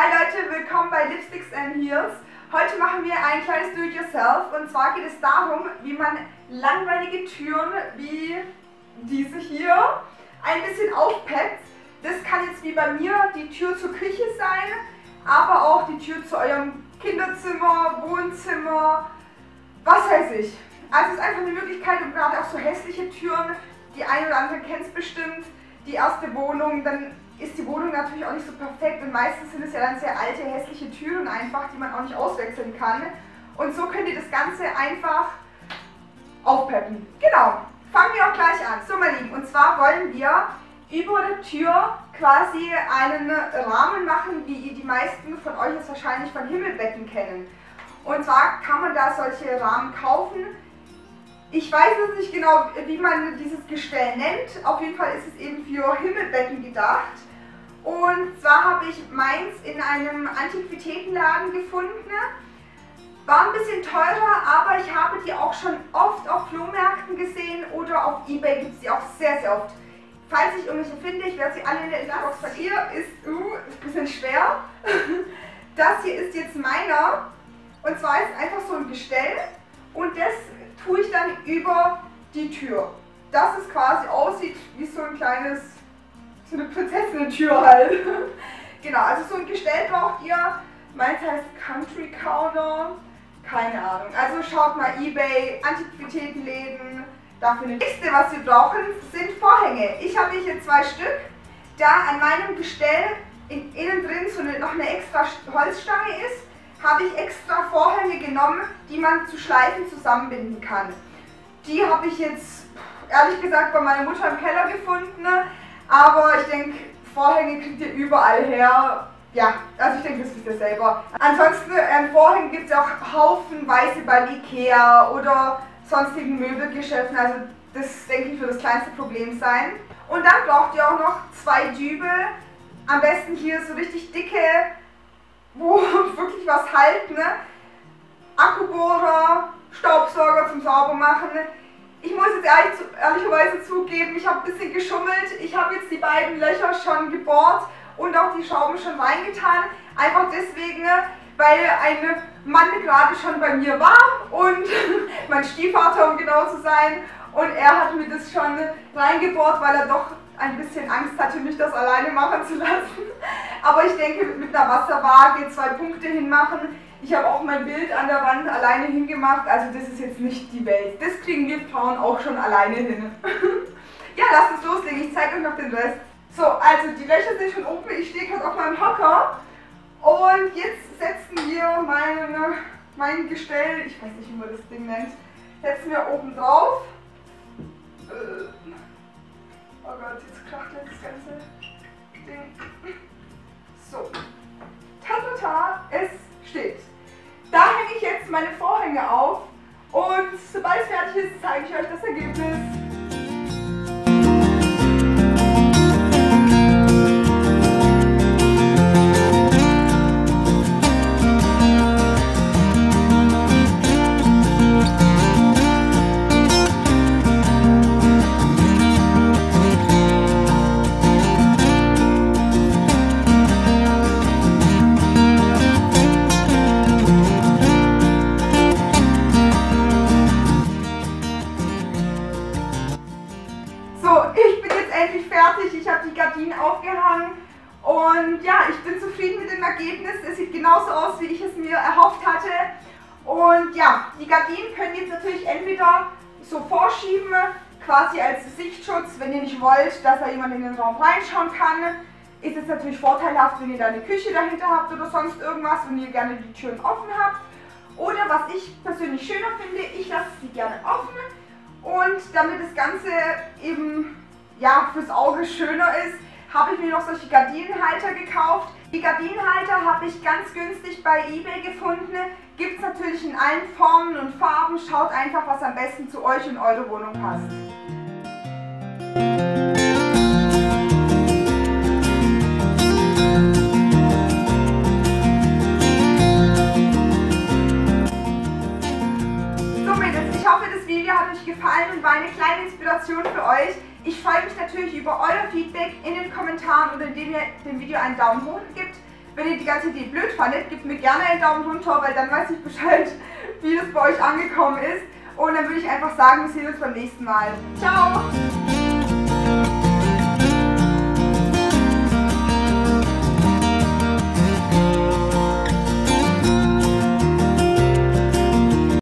Hi Leute, willkommen bei Lipsticks and Heels. Heute machen wir ein kleines Do-it-yourself und zwar geht es darum, wie man langweilige Türen wie diese hier ein bisschen aufpeppt. Das kann jetzt wie bei mir die Tür zur Küche sein, aber auch die Tür zu eurem Kinderzimmer, Wohnzimmer, was weiß ich. Also es ist einfach eine Möglichkeit, und gerade auch so hässliche Türen, die ein oder andere kennt es bestimmt, die erste Wohnung, dann ist die Wohnung natürlich auch nicht so perfekt und meistens sind es ja dann sehr alte, hässliche Türen einfach, die man auch nicht auswechseln kann. Und so könnt ihr das Ganze einfach aufpeppen. Genau, fangen wir auch gleich an. So meine Lieben, und zwar wollen wir über der Tür quasi einen Rahmen machen, wie ihr die meisten von euch jetzt wahrscheinlich von Himmelbetten kennen. Und zwar kann man da solche Rahmen kaufen. Ich weiß jetzt nicht genau, wie man dieses Gestell nennt. Auf jeden Fall ist es eben für Himmelbetten gedacht. Und zwar habe ich meins in einem Antiquitätenladen gefunden. War ein bisschen teurer, aber ich habe die auch schon oft auf Flohmärkten gesehen oder auf eBay gibt es die auch sehr, sehr oft. Falls ich irgendwelche finde, ich werde sie alle in der Infobox verlinken. Hier ist ein bisschen schwer. Das hier ist jetzt meiner. Und zwar ist es einfach so ein Gestell und das tue ich dann über die Tür. Dass es quasi aussieht wie so ein kleines, so eine Prinzessinnen-Tür halt. Genau, also so ein Gestell braucht ihr. Meins heißt Country Counter. Keine Ahnung. Also schaut mal eBay, Antiquitätenläden. Dafür das nächste, was wir brauchen, sind Vorhänge. Ich habe hier 2 Stück. Da an meinem Gestell innen drin so noch eine extra Holzstange ist, habe ich extra Vorhänge genommen, die man zu Schleifen zusammenbinden kann. Die habe ich jetzt ehrlich gesagt bei meiner Mutter im Keller gefunden, aber ich denke, Vorhänge kriegt ihr überall her. Ja, also ich denke, das wisst ihr selber. Ansonsten Vorhänge gibt es auch haufenweise bei Ikea oder sonstigen Möbelgeschäften, also das denke ich wird das kleinste Problem sein. Und dann braucht ihr auch noch 2 Dübel, am besten hier so richtig dicke, wo wirklich was halten, ne? Akkubohrer, Staubsauger zum Saubermachen. Ich muss jetzt ehrlicherweise zugeben, ich habe ein bisschen geschummelt. Ich habe jetzt die beiden Löcher schon gebohrt und auch die Schrauben schon reingetan. Einfach deswegen, weil ein Mann gerade schon bei mir war und mein Stiefvater, um genau zu sein. Und er hat mir das schon reingebohrt, weil er doch ein bisschen Angst hatte, mich das alleine machen zu lassen. Aber ich denke, mit einer Wasserwaage 2 Punkte hinmachen. Ich habe auch mein Bild an der Wand alleine hingemacht, also das ist jetzt nicht die Welt. Das kriegen wir Frauen auch schon alleine hin. Ja, lasst uns loslegen, ich zeige euch noch den Rest. So, also die Löcher sind schon oben, ich stehe gerade auf meinem Hocker. Und jetzt setzen wir mein Gestell, ich weiß nicht, wie man das Ding nennt, setzen wir oben drauf. Oh Gott, jetzt kracht das ganze Ding. So. Tata, es steht. Da hänge ich jetzt meine Vorhänge auf und sobald es fertig ist, zeige ich euch das Ergebnis. Ich habe die Gardinen aufgehangen und ja, ich bin zufrieden mit dem Ergebnis. Es sieht genauso aus, wie ich es mir erhofft hatte. Und ja, die Gardinen könnt ihr jetzt natürlich entweder so vorschieben, quasi als Sichtschutz, wenn ihr nicht wollt, dass da jemand in den Raum reinschauen kann. Ist es natürlich vorteilhaft, wenn ihr da eine Küche dahinter habt oder sonst irgendwas und ihr gerne die Türen offen habt. Oder was ich persönlich schöner finde, ich lasse sie gerne offen und damit das Ganze eben ja, fürs Auge schöner ist, habe ich mir noch solche Gardinenhalter gekauft. Die Gardinenhalter habe ich ganz günstig bei eBay gefunden. Gibt es natürlich in allen Formen und Farben. Schaut einfach, was am besten zu euch und eure Wohnung passt. So Mädels, ich hoffe, das Video hat euch gefallen und war eine kleine Inspiration für euch. Ich freue mich natürlich über euer Feedback in den Kommentaren und indem ihr dem Video einen Daumen hoch gebt. Wenn ihr die ganze Idee blöd fandet, gebt mir gerne einen Daumen runter, weil dann weiß ich Bescheid, wie das bei euch angekommen ist. Und dann würde ich einfach sagen, wir sehen uns beim nächsten Mal. Ciao!